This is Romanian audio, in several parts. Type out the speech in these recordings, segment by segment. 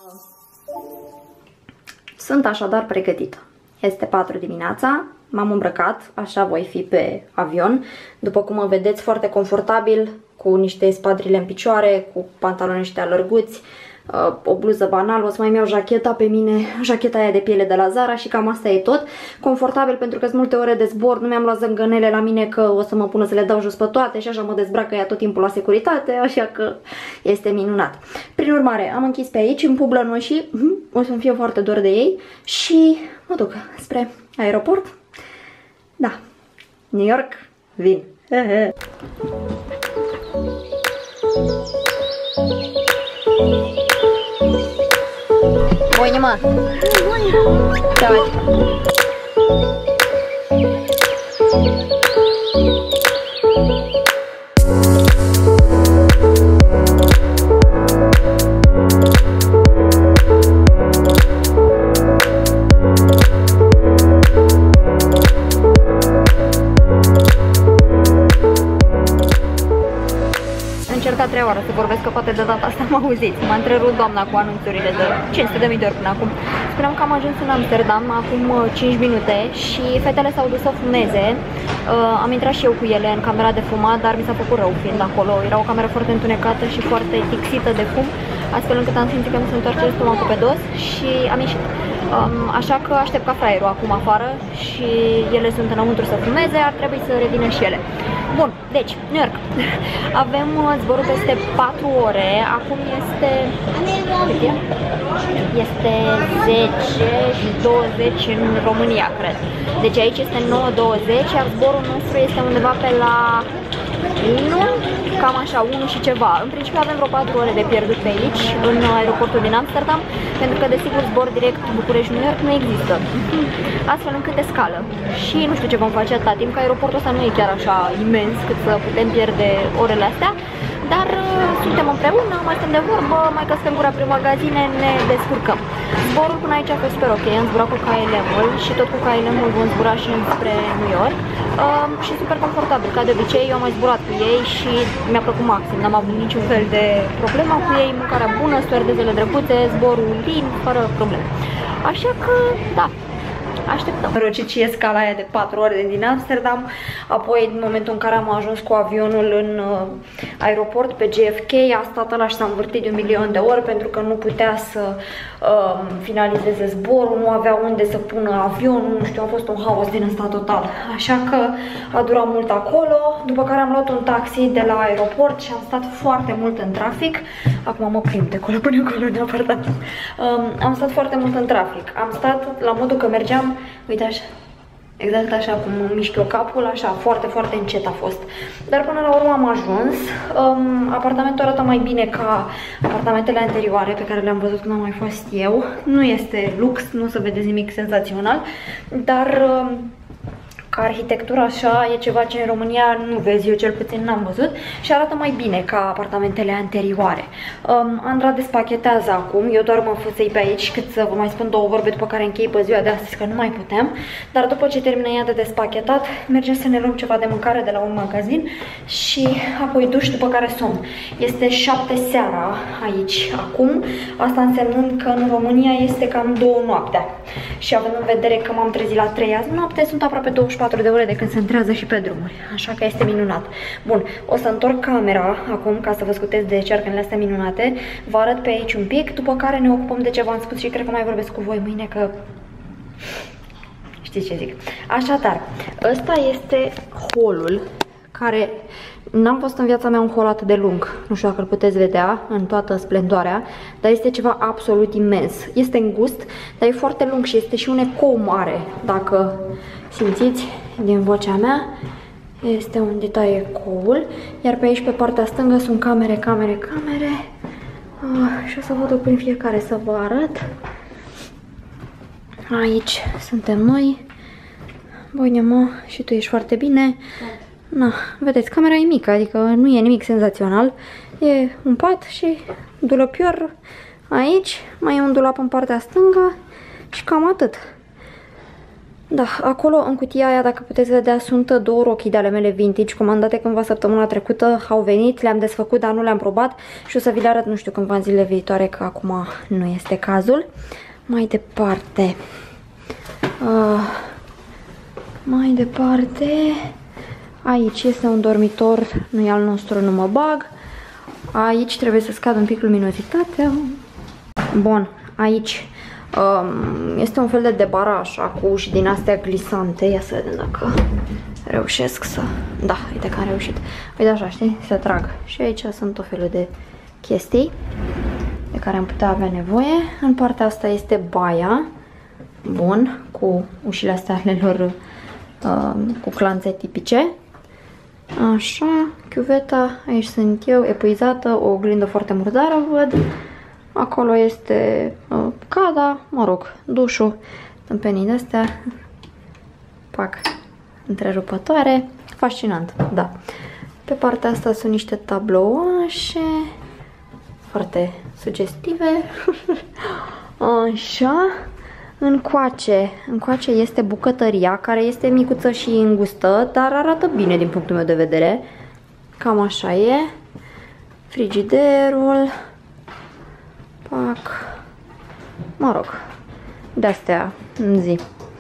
Sunt așadar pregătită. Este 4 dimineața, m-am îmbrăcat, așa voi fi pe avion. După cum mă vedeți, foarte confortabil, cu niște spadrile în picioare, cu pantaloni ăștia lărguți, o bluză banală, o să mai iau jacheta pe mine, jacheta aia de piele de la Zara și cam asta e tot. Confortabil pentru că sunt multe ore de zbor, nu mi-am luat zângănele la mine că o să mă pună să le dau jos pe toate și așa mă dezbracă ea tot timpul la securitate, așa că este minunat. Prin urmare, am închis pe aici, în publănoșii, o să-mi fie foarte dor de ei și mă duc spre aeroport. Da, New York, vin. Bine, mă! Давай. Încercat 3 ore să vorbesc, că poate de data asta mă auziți. M-a întrerupt doamna cu anunțurile de 500.000 de ori până acum. Spuneam că am ajuns în Amsterdam acum 5 minute și fetele s-au dus să fumeze. Am intrat și eu cu ele în camera de fumat, dar mi s-a făcut rău fiind acolo. Era o cameră foarte întunecată și foarte tixită de fum, astfel încât am simțit că mi se întoarce stomacul pe dos și am ieșit. Așa că aștept ca fraierul acum afară și ele sunt înăuntru să fumeze, ar trebui să revină și ele. Bun, deci, New York. Avem zborul peste 4 ore, acum este 10 și 20 în România, cred. Deci aici este 9:20, iar zborul nostru este undeva pe la 1, cam așa, 1 și ceva. În principiu avem vreo 4 ore de pierdut pe aici, în aeroportul din Amsterdam, pentru că, desigur, zbor direct București-New York nu există. Astfel încât escală. Și nu știu ce vom face atâta timp, că aeroportul ăsta nu e chiar așa imens cât să putem pierde orele astea, dar suntem împreună, mai stăm de vorbă, mai căscăm gura prin magazine, ne descurcăm. Zborul până aici a fost super ok, am zburat cu KLM-ul și tot cu KLM-ul vom zbura și înspre New York. Și super confortabil, ca de obicei, eu am mai zburat cu ei și mi-a plăcut maxim, n-am avut niciun fel de problemă cu ei, mâncarea bună, stewardesele drăguțe, zborul lin, fără probleme. Așa că, da, așteptăm. Rocicie scala aia de 4 ore din Amsterdam, apoi în momentul în care am ajuns cu avionul în aeroport pe JFK, a stat ăla și s-a învârtit de 1.000.000 de ori pentru că nu putea să finalizeze zborul, nu avea unde să pună avionul, nu știu, a fost un haos din ăsta total. Așa că a durat mult acolo, după care am luat un taxi de la aeroport și am stat foarte mult în trafic. Acum mă plimb de acolo până acolo neapărat. Am stat foarte mult în trafic. Am stat la modul că mergeam, uite așa, exact așa cum mișc eu capul, așa, foarte, foarte încet a fost. Dar până la urmă am ajuns. Apartamentul arată mai bine ca apartamentele anterioare pe care le-am văzut când am mai fost eu. Nu este lux, nu o să vedeți nimic senzațional, dar ca arhitectura așa e ceva ce în România nu vezi, eu cel puțin n-am văzut și arată mai bine ca apartamentele anterioare. Andra despachetează acum, eu doar mă făsăi pe aici cât să vă mai spun 2 vorbe după care închei pe ziua de astăzi, că nu mai putem, dar după ce termină ea de despachetat, mergem să ne luăm ceva de mâncare de la un magazin și apoi duș, după care somn. Este 7 seara aici acum, asta însemnând că în România este cam 2 noaptea și având în vedere că m-am trezit la 3 azi noapte, sunt aproape 24 de ore de când se întrează și pe drumuri, așa că este minunat. Bun, o să întorc camera acum ca să vă scutez de cearcănele astea minunate, vă arăt pe aici un pic, după care ne ocupăm de ce v-am spus și cred că mai vorbesc cu voi mâine, că știți ce zic. Așadar, ăsta este holul care n-am văzut în viața mea un hol atât de lung, nu știu dacă îl puteți vedea în toată splendoarea, dar este ceva absolut imens. Este îngust, dar e foarte lung și este și un ecou mare, dacă simțiți din vocea mea. Este unde taie ecoul, iar pe aici, pe partea stângă, sunt camere. Și o să vă duc prin fiecare să vă arăt. Aici suntem noi. Bine, mă, și tu ești foarte bine. Na, vedeți, camera e mică, adică nu e nimic senzațional. E un pat și dulăpior aici, mai e un dulap în partea stângă și cam atât. Da, acolo în cutia aia, dacă puteți vedea, sunt 2 rochii de ale mele vintage, comandate cândva săptămâna trecută, au venit, le-am desfăcut, dar nu le-am probat și o să vi le arăt, nu știu, cândva în zilele viitoare, că acum nu este cazul. Mai departe, aici este un dormitor, nu e al nostru, nu mă bag. Aici trebuie să scad un pic luminozitatea. Bun, aici este un fel de debaraj așa, cu uși din astea glisante. Ia să vedem dacă reușesc să... Da, uite că am reușit. Uite așa, știi? Se trag. Și aici sunt tot felul de chestii de care am putea avea nevoie. În partea asta este baia. Bun, cu ușile astea ale lor cu clanțe tipice. Așa, chiuveta, aici sunt eu, epuizată, o oglindă foarte murdară, văd. Acolo este cada, mă rog, dușul, tâmpenii de-astea. Pac, întrerupătoare, fascinant, da. Pe partea asta sunt niște tablouașe, foarte sugestive. Așa. Încoace este bucătăria, care este micuță și îngustă, dar arată bine din punctul meu de vedere. Cam așa e. Frigiderul. Pac. Mă rog, de-astea în zi.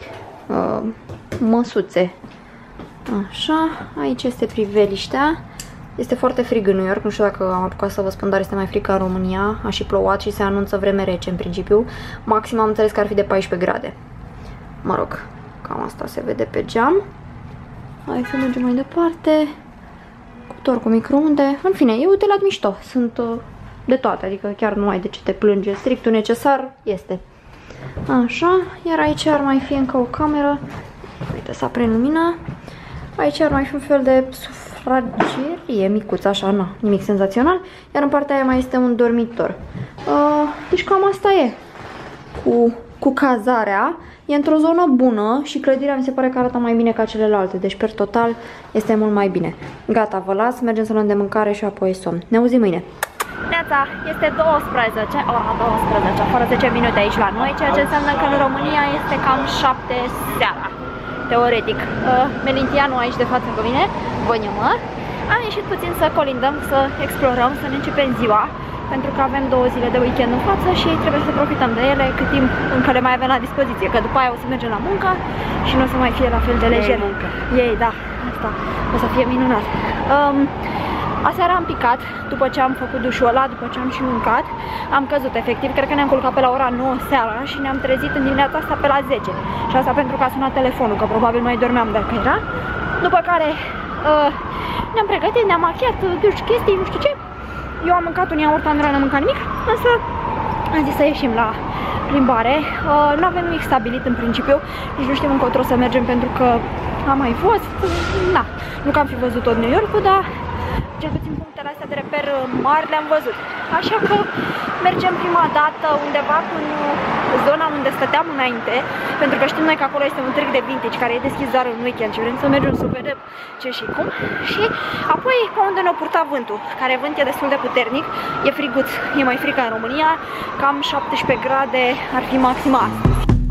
Măsuțe. Așa, aici este priveliștea. Este foarte frig în New York, nu știu dacă am apucat să vă spun, dar este mai frig ca în România. A și plouat și se anunță vreme rece în principiu. Maxim am înțeles că ar fi de 14 grade. Mă rog, cam asta se vede pe geam. Hai să mergem mai departe. Cuptor cu microunde. În fine, e utilaj mișto. Sunt de toate, adică chiar nu ai de ce te plânge. Strictul necesar este. Așa, iar aici ar mai fi încă o cameră. Uite, să aprind lumina. Aici ar mai fi un fel de sufragerie micuță, așa, na, nimic senzațional. Iar în partea aia mai este un dormitor. Deci cam asta e cu cazarea. E într-o zonă bună și clădirea mi se pare că arată mai bine ca celelalte. Deci, per total, este mult mai bine. Gata, vă las, mergem să luăm de mâncare și apoi somn. Ne auzim mâine. Neața, este 12, ora 12, fără 10 minute aici la noi, ceea ce înseamnă că în România este cam 7 seara. Teoretic. Melintia nu aici de față cu mine, Văniumă. Am ieșit puțin să colindăm, să explorăm, să ne începem ziua, pentru că avem 2 zile de weekend în față și trebuie să profităm de ele cât timp încă le mai avem la dispoziție, că după aia o să mergem la muncă și nu o să mai fie la fel de lejer. Ei, da, asta o să fie minunat. Aseară am picat, după ce am făcut dușul ăla, după ce am și mâncat, am căzut efectiv, cred că ne-am culcat pe la ora 9 seara și ne-am trezit în dimineața asta pe la 10. Și asta pentru că a sunat telefonul, că probabil mai dormeam dacă era. După care ne-am pregătit, ne-am machiat, duș, chestii, nu știu ce. Eu am mâncat un iaurt, Andra n-a mâncat nimic, însă am zis să ieșim la plimbare. Nu avem nimic stabilit în principiu, nici nu știm încotro să mergem pentru că am mai fost, na, nu că am fi văzut tot New York-ul, dar cel puțin punctele astea de reper mari le-am văzut. Așa că mergem prima dată undeva în zona unde stăteam înainte, pentru că știm noi că acolo este un trec de vintage care e deschis doar în weekend și vrem să mergem să vedem ce și cum. Și apoi pe unde ne-a purtat vântul, care vânt e destul de puternic, e friguț, e mai frig ca în România, cam 17 grade ar fi maxima astăzi.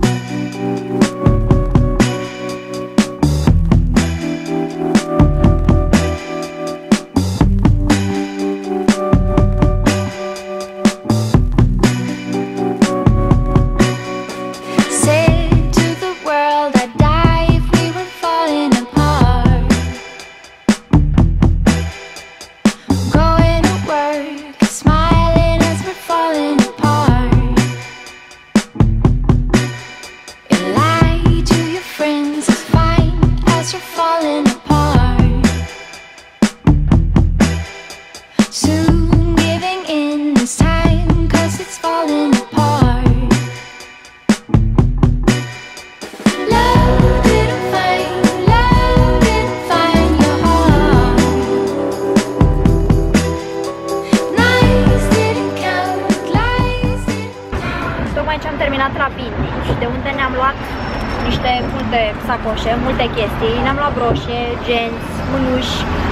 De unde ne-am luat niște multe sacoșe, multe chestii, ne-am luat broșe, genți, mânuși,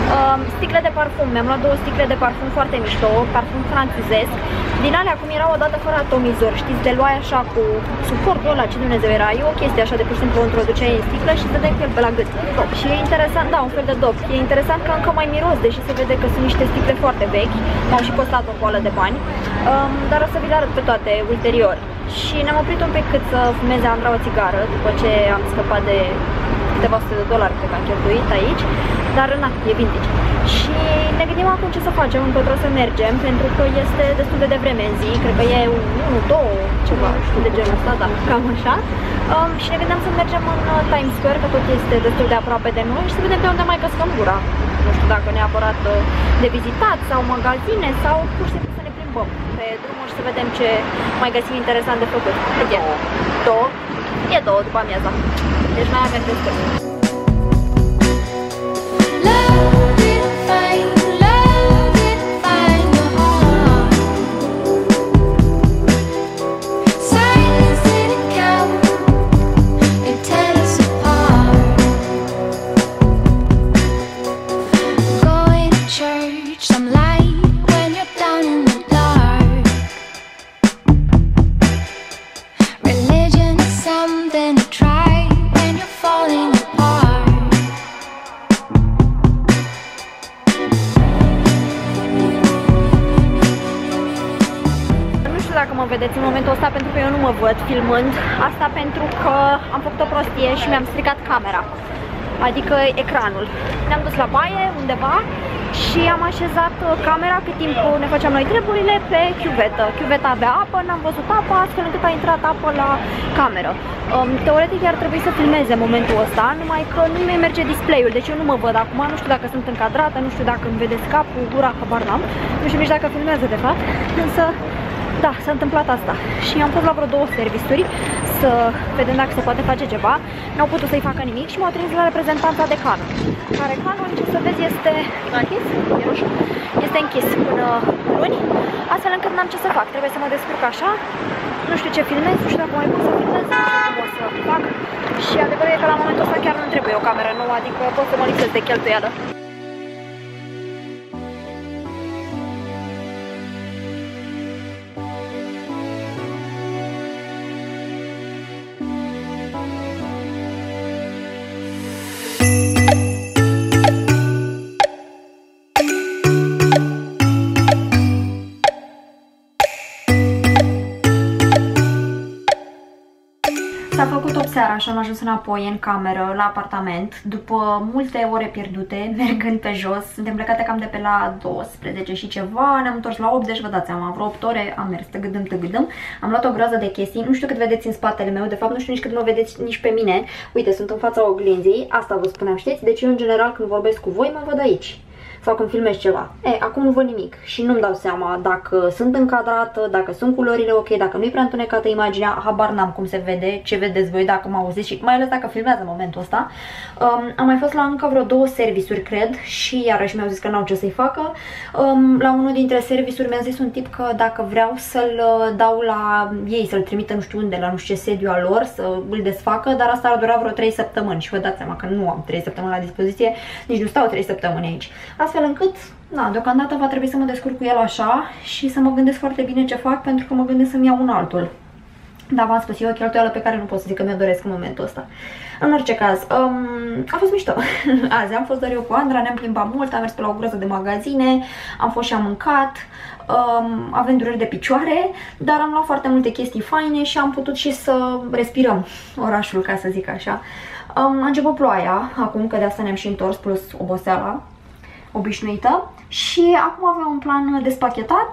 Sticle de parfum, mi-am luat 2 sticle de parfum foarte mișto, parfum franțuzesc. Din alea cum erau odată fără atomizor, știți, de luai așa cu suportul ăla, ce Dumnezeu era, e o chestie așa de pur și simplu o introduceai în sticlă și te dai cu el pe la gât. Dop. Și e interesant, da, un fel de dop. E interesant că încă mai miros, deși se vede că sunt niște sticle foarte vechi, m-au și costat o coală de bani, dar o să vi le arăt pe toate ulterior. Și ne-am oprit un pic cât să fumeze Andra o țigară, după ce am scăpat de câteva sute de dolari pe care am cheltuit aici, dar na, e vintage. Și ne gândim acum ce să facem, încotro să mergem, pentru că este destul de devreme în zi, cred că e 1, 2, ceva, știu de genul ăsta, da, cam așa. Și ne gândeam să mergem în Times Square, că tot este destul de aproape de noi, și să vedem pe unde mai căscăm gura. Nu știu dacă neapărat de vizitat sau magazine sau pur și simplu să ne plimbăm pe drumul și să vedem ce mai găsim interesant de făcut. E 2, e 2 după amiaza. Deci noi avem destul. Vedeți în momentul ăsta pentru că eu nu mă văd filmând, asta pentru că am făcut o prostie și mi-am stricat camera, adică ecranul. Ne-am dus la baie undeva și am așezat camera cât timp ne făceam noi treburile pe chiuvetă. Chiuveta avea apă, n-am văzut apă, astfel încât a intrat apă la cameră. Teoretic ar trebui să filmeze momentul ăsta, numai că nu mi merge display-ul, deci eu nu mă văd acum, nu știu dacă sunt încadrată, nu știu dacă îmi vedeți capul, gura, habar n-am, nu știu nici dacă filmează de fapt, însă da, s-a întâmplat asta și am fost la vreo 2 serviciuri să vedem dacă se poate face ceva. N-au putut să-i facă nimic și m-au trimis la reprezentanța de Canon, care Canon, ce să vezi, este închis, e roșu, este închis până luni, astfel încât n-am ce să fac, trebuie să mă descurc așa, nu știu ce filmez, nu știu dacă mai pot să filmez, nu știu cum o să fac și adevărul e că la momentul ăsta chiar nu trebuie o cameră nouă, adică pot să mă lipsesc de cheltuială. S-a făcut 8 seara și am ajuns înapoi în cameră, la apartament, după multe ore pierdute, mergând pe jos. Suntem plecate cam de pe la 12 și ceva, ne-am întors la 8, deci vă dați seama, vreo 8 ore am mers, tăgâdâm. Am luat o groază de chestii, nu știu cât vedeți în spatele meu, de fapt nu știu nici cât mă vedeți nici pe mine. Uite, sunt în fața oglinzii, asta vă spuneam, știți? Deci eu în general când vorbesc cu voi mă văd aici. Sau când filmez ceva. Acum nu văd nimic și nu-mi dau seama dacă sunt încadrată, dacă sunt culorile ok, dacă nu-i prea întunecată imaginea, habar n-am cum se vede, ce vedeți voi dacă mă auziți și mai ales dacă filmează în momentul ăsta. Am mai fost la încă vreo 2 serviciuri, cred, și iarăși mi-au zis că n-au ce să-i facă. La unul dintre serviciuri mi-a zis un tip că dacă vreau să-l dau la ei, să-l trimită nu știu unde, la nu știu ce sediu al lor, să îl desfacă, dar asta ar dura vreo 3 săptămâni și vă dați seama că nu am 3 săptămâni la dispoziție, nici nu stau 3 săptămâni aici. Astfel încât, na, deocamdată va trebui să mă descurc cu el așa și să mă gândesc foarte bine ce fac, pentru că mă gândesc să-mi iau un altul. Dar v-am spus, e o cheltuială pe care nu pot să zic că mi-o doresc în momentul ăsta. În orice caz, a fost mișto. Azi am fost doar eu cu Andra, ne-am plimbat mult, am mers pe la o groază de magazine, am fost și am mâncat, avem dureri de picioare, dar am luat foarte multe chestii faine și am putut și să respirăm orașul, ca să zic așa. A început ploaia, acum că de asta ne-am și întors, plus oboseala obișnuită, și acum avem un plan despachetat,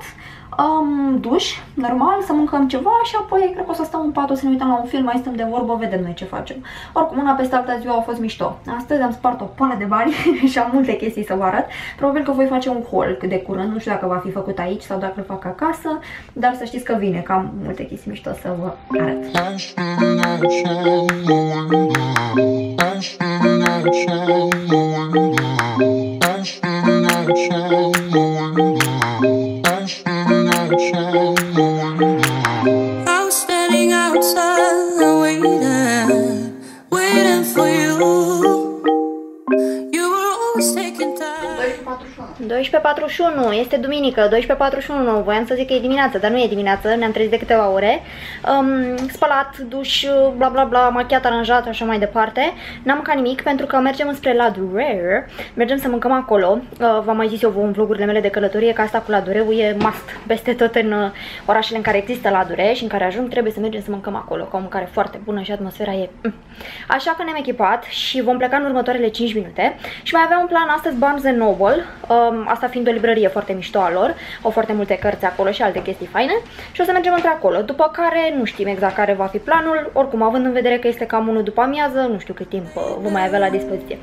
duș, normal, să mâncăm ceva și apoi cred că o să stăm în pat, o să ne uităm la un film, mai stăm de vorbă, vedem noi ce facem. Oricum, una peste alta ziua a fost mișto. Astăzi am spart o pală de bani și am multe chestii să vă arăt. Probabil că voi face un haul cât de curând, nu știu dacă va fi făcut aici sau dacă îl fac acasă, dar să știți că vine, că am multe chestii mișto să vă arăt. 12:41, este duminică, 12:41, voiam să zic că e dimineață, dar nu e dimineață, ne-am trezit de câteva ore. Spălat, duș, bla bla bla, machiat, aranjat și așa mai departe. N-am mâncat nimic pentru că mergem înspre Ladureu, mergem să mâncăm acolo. V-am mai zis eu în vlogurile mele de călătorie că asta cu Ladureu e must peste tot în orașele în care există Ladureu și în care ajung, trebuie să mergem să mâncăm acolo, că o mâncare foarte bună și atmosfera e... Așa că ne-am echipat și vom pleca în următoarele 5 minute. Și mai aveam un plan astăzi, Barnes & Noble, asta fiind o librărie foarte mișto a lor, au foarte multe cărți acolo și alte chestii faine și o să mergem într-acolo, după care nu știm exact care va fi planul, oricum având în vedere că este cam 1 după amiază, nu știu cât timp vom mai avea la dispoziție.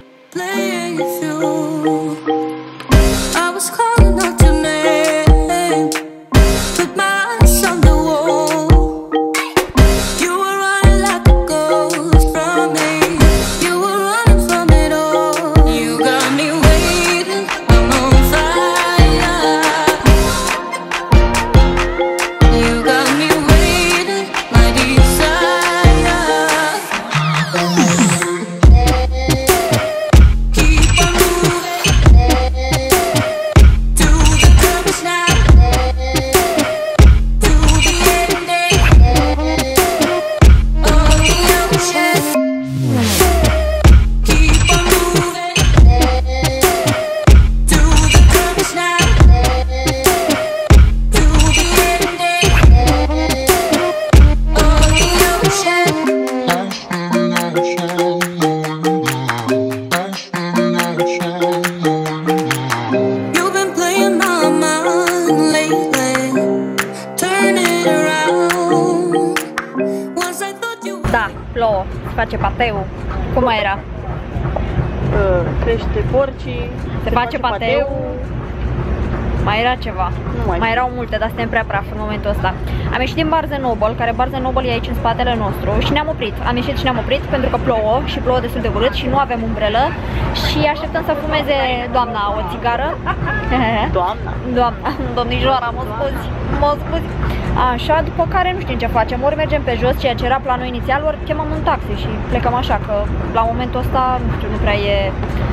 Da, plouă, se face pateu. Cum mai era? Crește porcii, se face pateu. Mai era ceva. Mai erau multe, dar suntem prea praf în momentul ăsta. Am ieșit din Barnes & Noble, care Barnes & Noble e aici în spatele nostru și ne-am oprit. Am ieșit și ne-am oprit pentru că plouă și plouă destul de urât și nu avem umbrelă și așteptăm să fumeze doamna o țigară. Doamna, domnișoara, mă scuzi. Așa, după care nu știm ce facem, ori mergem pe jos, ceea ce era planul inițial, ori chemăm un taxi și plecăm așa, că la momentul ăsta, nu știu, nu prea e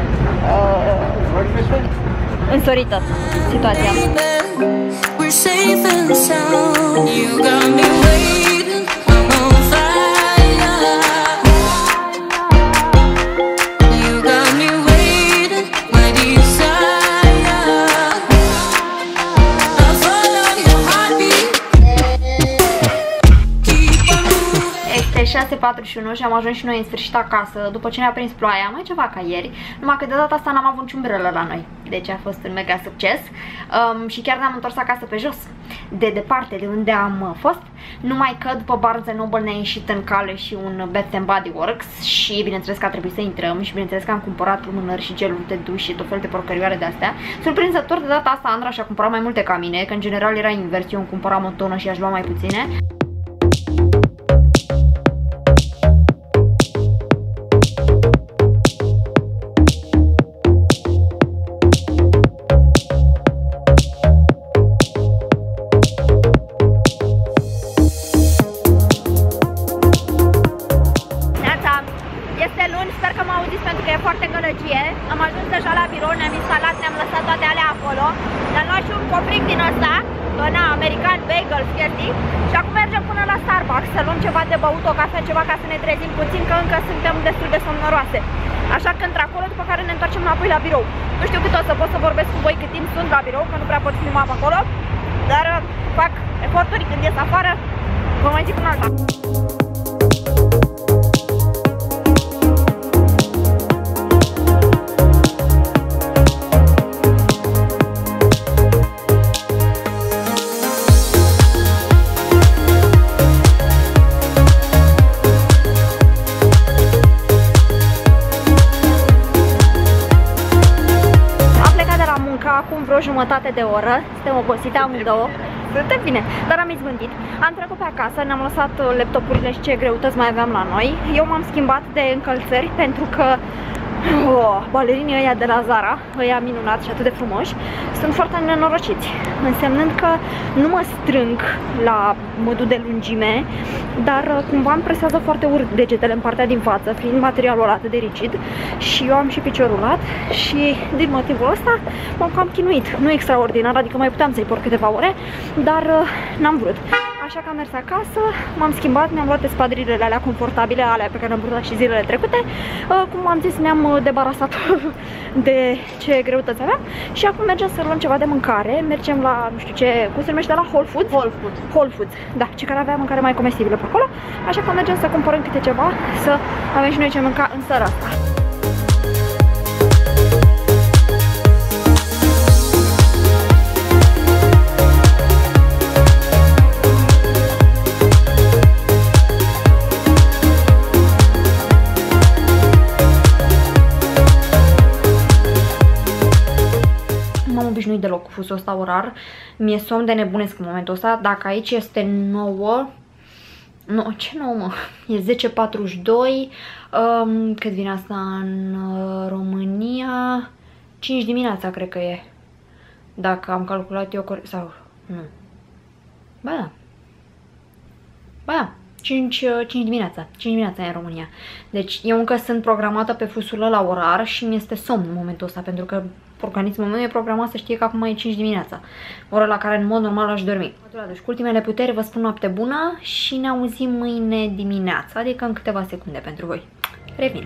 însorită situația. Este 6:41 și am ajuns și noi în sfârșit acasă, după ce ne-a prins ploaia, mai ceva ca ieri, numai că de data asta n-am avut nici umbrelă la noi, deci a fost un mega succes și chiar ne-am întors acasă pe jos, de departe de unde am fost, numai că după Barnes & Noble ne-a ieșit în cale și un Bath & Body Works și bineînțeles că a trebuit să intrăm și bineînțeles că am cumpărat lumânări și geluri de duș și tot felul de porcărioare de astea. Surprinzător, de data asta Andra și-a cumpărat mai multe ca mine, că în general era invers, eu îmi cumpăram o tonă și aș lua mai puține. Am ajuns deja la birou, ne-am instalat, ne-am lăsat toate alea acolo. Ne-am luat și un copric din ăsta, na, american, bagel, chestii. Și acum mergem până la Starbucks să luăm ceva de băut, o cafea, ceva ca să ne trezim puțin, că încă suntem destul de somnoroase. Așa că într-acolo, după care ne întoarcem înapoi la birou. Nu știu cât o să pot să vorbesc cu voi cât timp sunt la birou, că nu prea pot filma pe acolo. Dar fac eforturi când ies afară. Vă mai zic un alta. Acum vreo jumătate de oră, suntem obosite amândouă, suntem bine, dar am izbândit. Am trecut pe acasă, ne-am lăsat laptopurile și ce greutăți mai aveam la noi. Eu m-am schimbat de încălțări pentru că Balerinii ăia de la Zara, ăia minunați și atât de frumoși, sunt foarte nenorociți, însemnând că nu mă strâng la modul de lungime, dar cumva îmi presează foarte urât degetele în partea din față, fiind materialul ăla atât de rigid, și eu am și piciorul lat și din motivul ăsta m-am cam chinuit. Nu extraordinar, adică mai puteam să-i porc câteva ore, dar n-am vrut. Așa că am mers acasă, m-am schimbat, mi-am luat espadrilele alea confortabile, alea pe care le-am purtat și zilele trecute. Cum am zis, ne-am debarasat de ce greutăți aveam și acum mergem să luăm ceva de mâncare. Mergem la, nu știu ce, cum se numește, la Whole Foods? Whole Foods, da, ce care avea mâncare mai comestibilă pe acolo. Așa că mergem să cumpărăm câte ceva, să avem și noi ce mânca în seara asta. Obișnuit deloc cu fusul ăsta orar. Mi-e somn de nebunesc în momentul ăsta. Dacă aici este 9, nu, ce 9 mă? E 10:42. Cât vine asta în România? 5 dimineața cred că e. Dacă am calculat eu corect sau nu. Ba da. Ba da. 5 dimineața. 5 dimineața e în România. Deci eu încă sunt programată pe fusul ăla orar și mi-este somn în momentul ăsta, pentru că organismul meu e programat să știe că acum e 5 dimineața, ora la care în mod normal aș dormi. Deci cu ultimele puteri vă spun noapte bună și ne auzim mâine dimineața, adică în câteva secunde pentru voi. Revin!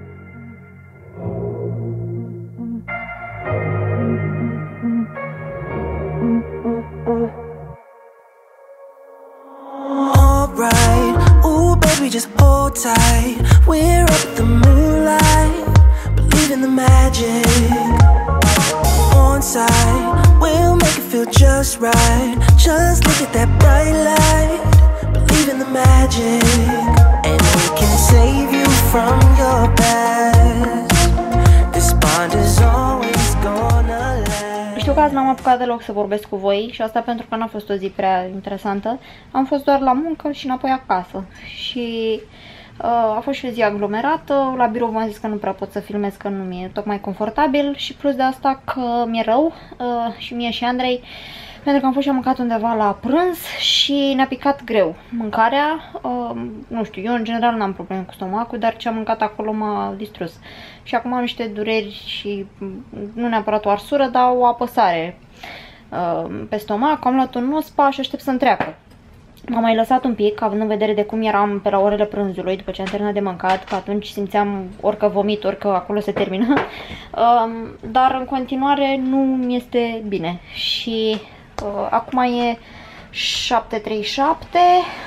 We just hold tight. We're up at the moonlight, believe in the magic. On side, we'll make it feel just right. Just look at that bright light, believe in the magic, and we can save you from your past. This bond is always gonna last. Știu că azi n-am apucat deloc să vorbesc cu voi și asta pentru că n-a fost o zi prea interesantă. Am fost doar la muncă și înapoi acasă și a fost și o zi aglomerată. La birou v-am zis că nu prea pot să filmez, că nu mi-e tocmai confortabil și plus de asta că mi-e rău și mie și Andrei, pentru că am fost și am mâncat undeva la prânz și ne-a picat greu mâncarea. Nu știu, eu în general n-am probleme cu stomacul, dar ce am mâncat acolo m-a distrus. Și acum am niște dureri și nu neapărat o arsură, dar o apăsare pe stomac. Am luat un Nospa și aștept să-mi treacă. M-am mai lăsat un pic, având în vedere de cum eram pe la orele prânzului, după ce am terminat de mâncat, că atunci simțeam orică vomit, orică acolo se termină. Dar în continuare nu mi este bine și acum e 7:37.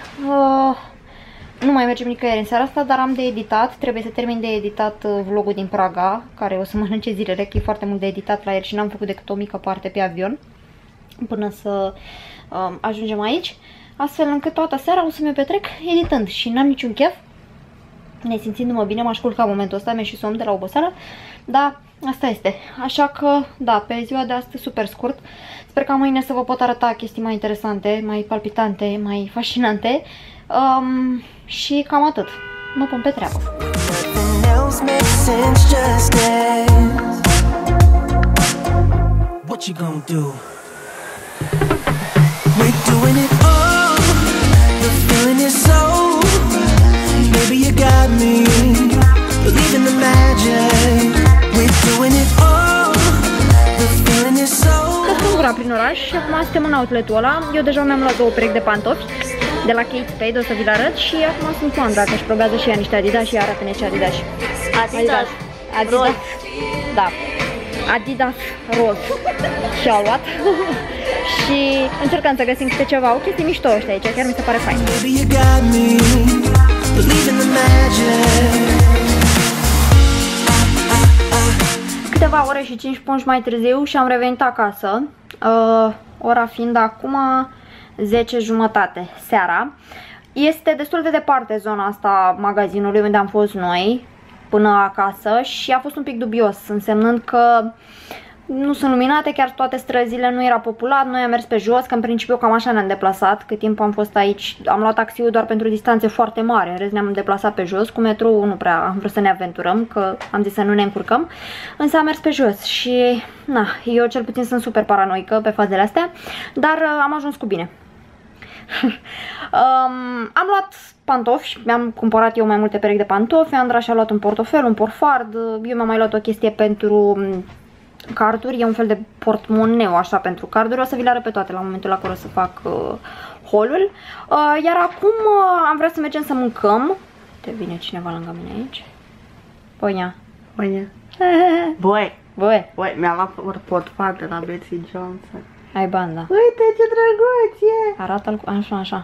Nu mai mergem nicăieri în seara asta, dar am de editat. Trebuie să termin de editat vlogul din Praga, care o să mănânce zilele, că e foarte mult de editat la el și n-am făcut decât o mică parte pe avion până să ajungem aici. Astfel încât toată seara o să mi-o petrec editând și n-am niciun chef. Nesimțindu-mă bine, m-aș culca în momentul ăsta, mi-e și somn de la oboseală, dar asta este. Așa că, da, pe ziua de astăzi super scurt. Sper că mâine să vă pot arăta chestii mai interesante, mai palpitante, mai fascinante. Și cam atât. Mă pun pe treabă. We're doing it all, the feeling is so, baby you got me, believe in the magic. We're doing it all, the feeling is so. Sunt prin oraș și acum suntem în outletul ăla. Eu deja mi-am luat 2 perechi de pantofi de la Kate Spade, o să vi le arăt și acum sunt cu Andra, că își probează și ea niște Adidas și arată-ne ce Adidas. Adidas. Adidas. Da. Adidas roz și-au luat. Și încercăm să găsim câte ceva, o chestie mișto ăștia aici, chiar mi se pare fain. Câteva ore și 5 pungi mai târziu și am revenit acasă, ora fiind acum 10:30 seara. Este destul de departe zona asta magazinului unde am fost noi până acasă și a fost un pic dubios, însemnând că nu sunt luminate, chiar toate străzile, nu era populat, noi am mers pe jos, că în principiu cam așa ne-am deplasat, cât timp am fost aici, am luat taxiul doar pentru distanțe foarte mari, în rest ne-am deplasat pe jos, cu metrou nu prea am vrut să ne aventurăm, că am zis să nu ne încurcăm, însă am mers pe jos și, na, eu cel puțin sunt super paranoică pe fazele astea, dar am ajuns cu bine. Am luat pantofi, mi-am cumpărat eu mai multe perechi de pantofi, Andra și-a luat un portofel, un portfard, eu mi-am mai luat o chestie pentru carduri, e un fel de portmoneu așa pentru carduri, o să vi le arăt pe toate la momentul la care o să fac haul-ul. Iar acum am vrea să mergem să mâncăm. Te vine cineva lângă mine aici? Boia. Băi, mi-am luat portofel de la Betsy Johnson. ai banda. Uite ce drăguț e! Arată-l așa.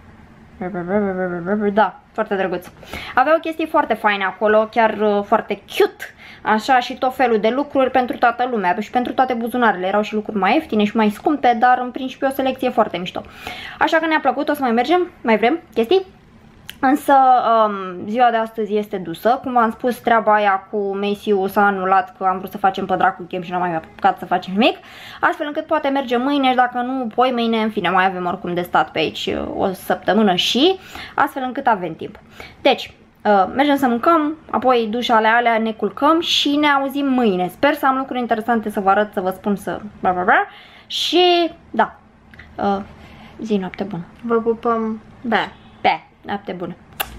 Da, foarte drăguț. Aveau chestii foarte faine acolo, chiar foarte cute. Așa, și tot felul de lucruri pentru toată lumea și pentru toate buzunarele. Erau și lucruri mai ieftine și mai scumpe, dar în principiu o selecție foarte mișto. Așa că ne-a plăcut, o să mai mergem, mai vrem chestii. Însă ziua de astăzi este dusă. Cum v-am spus, treaba aia cu Macy-ul s-a anulat, că am vrut să facem pe dracu game și nu am mai apucat să facem nimic. Astfel încât poate merge mâine și dacă nu, poi mâine, în fine, mai avem oricum de stat pe aici o săptămână și astfel încât avem timp. Deci, mergem să mâncăm, apoi dușale alea, ne culcăm și ne auzim mâine. Sper să am lucruri interesante să vă arăt, să vă spun să... Și, da, zi noapte bună. Vă pupăm. Be, noapte bună.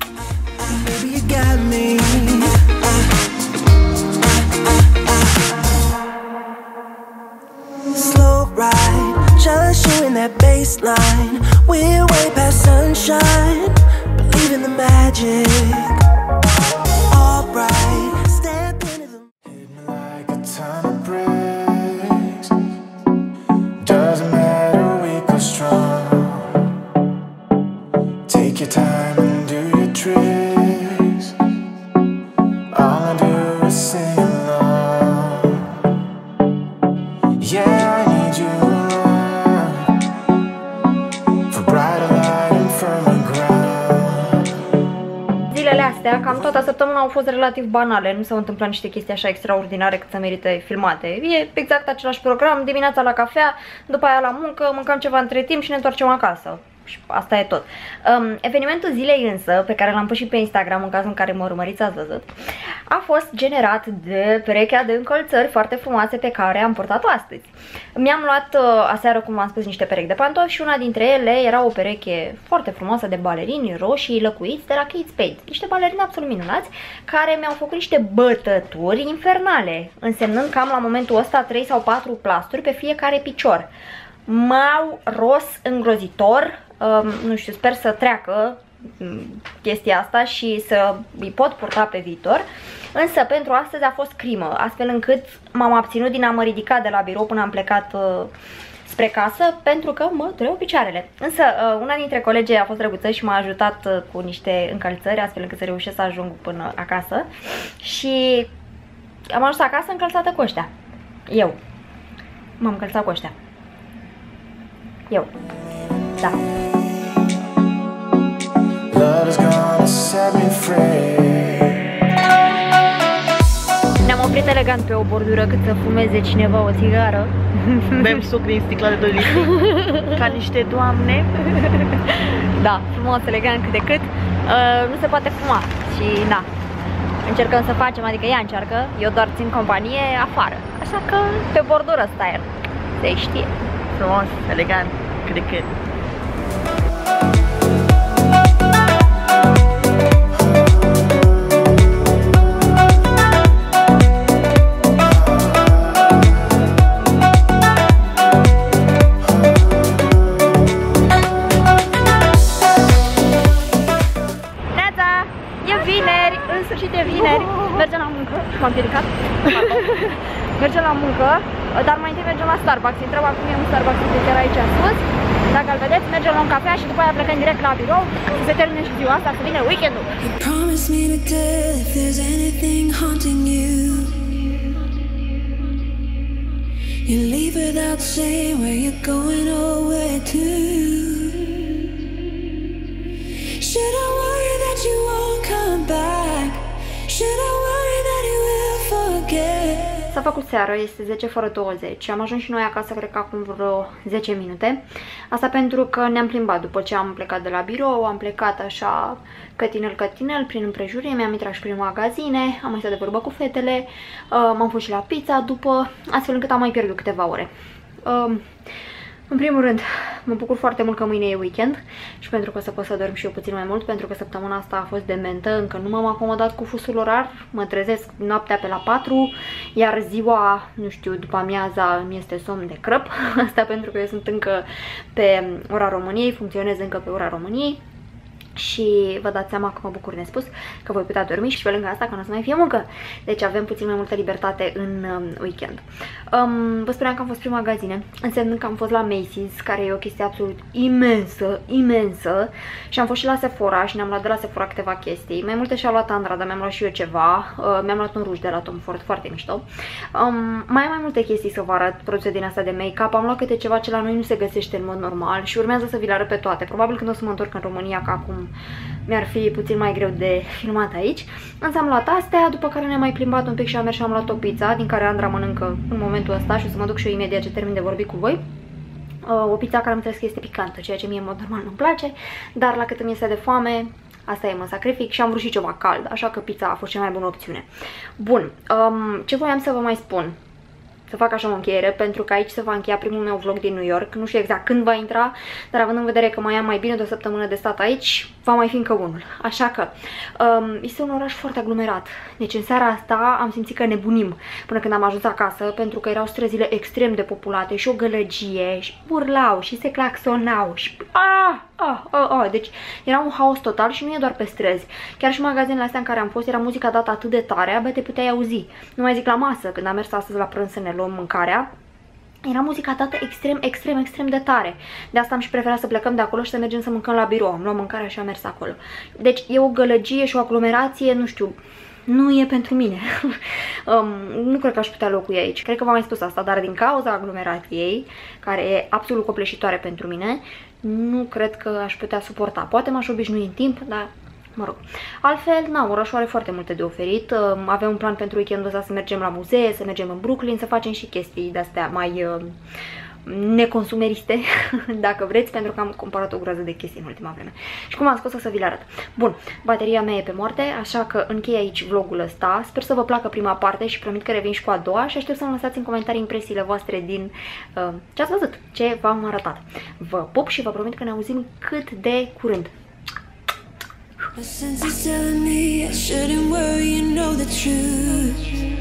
Slow ride, just you in that baseline. We're way past sunshine, believe in the magic. All right, step into the hit me like a ton of bricks. Doesn't matter, weak or strong. Take your time and do your tricks. All I do is sing along. Yeah, I need you around for brighter light and firmer ground. Zilele astea, cam toată săptămâna au fost relativ banale, nu s-au întâmplat niște chestii așa extraordinare cât să merite filmate. E exact același program, dimineața la cafea, după aia la muncă, mâncam ceva între timp și ne întoarcem acasă. Și asta e tot. Evenimentul zilei însă, pe care l-am pus și pe Instagram în cazul în care mă urmăriți, ați văzut, a fost generat de perechea de încălțări foarte frumoase pe care am purtat-o astăzi. Mi-am luat aseară, cum v-am spus, niște perechi de pantofi și una dintre ele era o pereche foarte frumoasă de balerini roșii lăcuiți de la Kate Spade. Niște balerini absolut minunați care mi-au făcut niște bătături infernale, însemnând că am la momentul ăsta 3 sau 4 plasturi pe fiecare picior. M-au ros îngrozitor, nu știu, sper să treacă chestia asta și să îi pot purta pe viitor. Însă pentru astăzi a fost crimă, astfel încât m-am abținut din a mă ridica de la birou până am plecat spre casă, pentru că mă dureau picioarele. Însă una dintre colegii a fost drăguță și m-a ajutat cu niște încălțări, astfel încât să reușesc să ajung până acasă. Și am ajuns acasă încălțată cu ăștia. Eu m-am încălțat cu ăștia. Eu. Da. Ne-am oprit elegant pe o bordură cât să fumeze cineva o țigară. Bem suc din sticla de 2 litri. Ca niște doamne. Da, frumos, elegant cât de cât. Nu se poate fuma. Și da, încercăm să facem, adică ea încearcă, eu doar țin companie afară. Așa că pe bordură style. Se știe. Frumos, elegant, cât de cât. Mergem la muncă. M-am piedicat. Mergem la muncă, dar mai întâi mergem la Starbucks. Intrăm acum e un Starbucks de chiar aici sus. Dacă îl vedeți, mergem la un cafea și după aia plecăm direct la birou să se termine și ziua asta, să vină weekendul. Promise me to tell if there's anything haunting you. You leave without saying where you're going or where to. Should I worry that you won't come back? Should I worry that you will forget? S-a făcut seară, este 10 fără 20. Am ajuns și noi acasă, cred că acum vreo 10 minute. Asta pentru că ne-am plimbat după ce am plecat de la birou, am plecat așa cătinel prin împrejurie, mi-am intrat și prin magazine, am mai stat de vorbă cu fetele, m-am fost și la pizza după, astfel încât am mai pierdut câteva ore. În primul rând, mă bucur foarte mult că mâine e weekend și pentru că o să pot să dorm și eu puțin mai mult, pentru că săptămâna asta a fost dementă, încă nu m-am acomodat cu fusul orar, mă trezesc noaptea pe la 4, iar ziua, nu știu, după amiaza îmi este somn de crăp, asta pentru că eu sunt încă pe ora României, funcționez încă pe ora României. Și vă dați seama că mă bucur nespus că voi putea dormi și pe lângă asta că nu o să mai fie muncă. Deci avem puțin mai multă libertate în weekend. Vă spuneam că am fost prin magazine, însemnând că am fost la Macy's, care e o chestie absolut imensă. Și am fost și la Sephora și ne-am luat de la Sephora câteva chestii. Mai multe și-a luat Andra, dar mi-am luat și eu ceva. Mi-am luat un ruj de la Tom Ford, foarte mișto. Mai am mai multe chestii să vă arăt, produse din asta de make-up. Am luat câte ceva ce la noi nu se găsește în mod normal și urmează să vi le arăt pe toate. Probabil când o să mă întorc în România, că acum mi-ar fi puțin mai greu de filmat aici. Însă am luat astea, după care ne-am mai plimbat un pic și am mers și am luat o pizza, din care Andra mănâncă în momentul ăsta și o să mă duc și eu imediat ce termin de vorbit cu voi. O pizza care am înțeles că este picantă, ceea ce mie în mod normal nu-mi place, dar la cât îmi este de foame, asta e, mă sacrific și am vrut și ceva cald, așa că pizza a fost cea mai bună opțiune. Bun, ce voiam să vă mai spun? Să fac așa o încheiere, pentru că aici se va încheia primul meu vlog din New York. Nu știu exact când va intra, dar având în vedere că mai am mai bine de o săptămână de stat aici, va mai fi încă unul. Așa că este un oraș foarte aglomerat. Deci în seara asta am simțit că nebunim până când am ajuns acasă, pentru că erau străzile extrem de populate și o gălăgie și urlau și se claxonau și deci era un haos total și nu e doar pe străzi. Chiar și magazinele astea în care am fost era muzica dată atât de tare, abia te puteai auzi. Nu mai zic la masă, când am mers astăzi la prânz să ne luăm mâncarea, era muzica dată extrem de tare. De asta am și preferat să plecăm de acolo și să mergem să mâncăm la birou. Am luat mâncarea și am mers acolo. Deci e o gălăgie și o aglomerație, nu știu, nu e pentru mine. Nu cred că aș putea locui aici. Cred că v-am mai spus asta, dar din cauza aglomerației, care e absolut copleșitoare pentru mine, nu cred că aș putea suporta. Poate m-aș obișnui în timp, dar mă rog. Altfel, na, orașul are foarte multe de oferit. Avem un plan pentru weekendul ăsta să mergem la muzee, să mergem în Brooklyn, să facem și chestii de-astea mai neconsumeriste, dacă vreți, pentru că am cumpărat o groază de chestii în ultima vreme. Și cum am spus, o să vi le arăt. Bun, bateria mea e pe moarte, așa că închei aici vlogul ăsta. Sper să vă placă prima parte și promit că revin și cu a doua și aștept să-mi lăsați în comentarii impresiile voastre din ce ați văzut, ce v-am arătat. Vă pup și vă promit că ne auzim cât de curând. My senses telling me I shouldn't worry, you know the truth.